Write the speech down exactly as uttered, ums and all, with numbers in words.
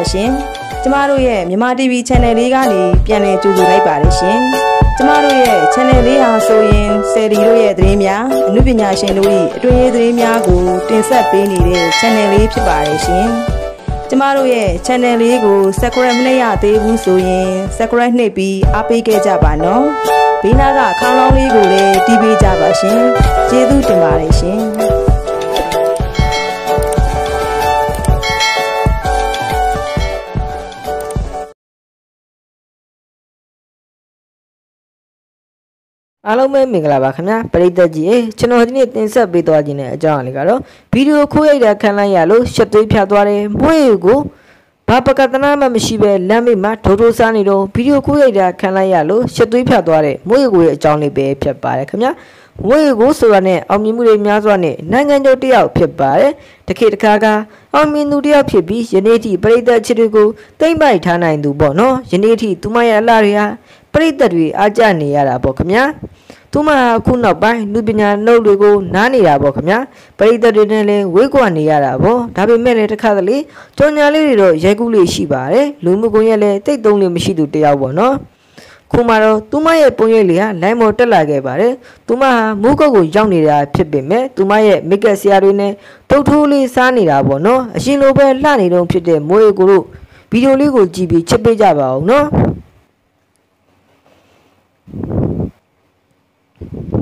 ရှင်။ကျမတို့ရဲ့မြန်မာ တီဗီ channel လေးကနေပြန်လည်ကြိုဆိုလိုက်ပါတယ်ရှင်။ကျမတို့ရဲ့ channel လေးဟာဆိုရင်ဆယ်ဒီတို့ရဲ့သတင်းများအမှုပညာရှင်တို့၏အတွင်းရေးသတင်းများကိုတင်ဆက်ပေးနေတဲ့ channel လေးဖြစ်ပါတယ်ရှင်။ကျမတို့ရဲ့ channel လေးကို subscribe မလုပ်ရသေးဘူးဆိုရင် subscribe နှိပ်ပြီးအားပေးခဲ့ကြပါနော်။ဘေးနားကခေါင်းလောင်းလေးကိုလည်းတီးပေးကြပါရှင်။ကျေးဇူးတင်ပါတယ်ရှင်။အားလုံးပဲမင်္ဂလာပါခင်ဗျာပရိသတ်ကြီးရေကျွန်တော်ဒီနေ့တင်ဆက်ပေးသွားခြင်းတဲ့အကြောင်းအရာလေးကတော့ဗီဒီယိုခိုးရိုက်တာခံလိုက်ရလို့ရှက်သွေးဖြတ်သွားတယ်မွေးကိုဘာပကတနာမှမရှိပဲလမ်းမိတ်မှာဒိုးဒိုးစားနေတော့ဗီဒီယိုခိုးရိုက်တာခံလိုက်ရလို့ရှက်သွေးဖြတ်သွားတယ်မွေးကိုရဲ့အကြောင်းလေးပဲဖြစ်ပါတယ်ခင်ဗျာမွေးကိုဆိုတာနဲ့အောင်မြင်မှုတွေများစွာနဲ့နိုင်ငံတော်တယောက်ဖြစ်ပါတယ်တခေတ်တစ်ခါကအောင်မြင်သူတယောက်ဖြစ်ပြီးယနေ့ထိပရိသတ်ချစ်တွေကိုတိမ့်ပိုက်ထားနိုင်သူပေါ့နော်ယနေ့ထိသူမရဲ့အလှတွေဟာပရိသတ်တွေအားကျနေရတာပေါ့ခင်ဗျာသူမအခုနောက်ပိုင်းလူပညာနှုတ်တွေကိုနားနေတာပေါ့ခင်ဗျာပရိသတ်တွေနဲ့လည်းဝေးကွာနေရတာပေါ့ဒါပေမဲ့လည်းတစ်ခါတလေကြော်ညာလေးတွေတော့ရိုက်ကူးလေးရှိပါတယ်လူမှုကွန်ရက်လည်းတိတ်သုံးလေးမရှိသူတယောက်ပေါ့နော်ခုမှတော့သူမရဲ့ပုံရိပ်လေးဟာလိုင်းမော်တက်လာခဲ့ပါတယ်သူမဟာမူးကုတ်ကိုရောက်နေတာဖြစ်ပေမဲ့သူမရဲ့မိတ်ကပ်ဆရာတွေနဲ့တုတ်ထိုးလေးစားနေတာပေါ့နော်အရှင်လိုပဲလှနေတော့ဖြစ်တဲ့မိုးရီကိုတို့ဗီဒီယိုလေးကိုကြည့်ပြီးချက်ပေးကြပါဦးနော်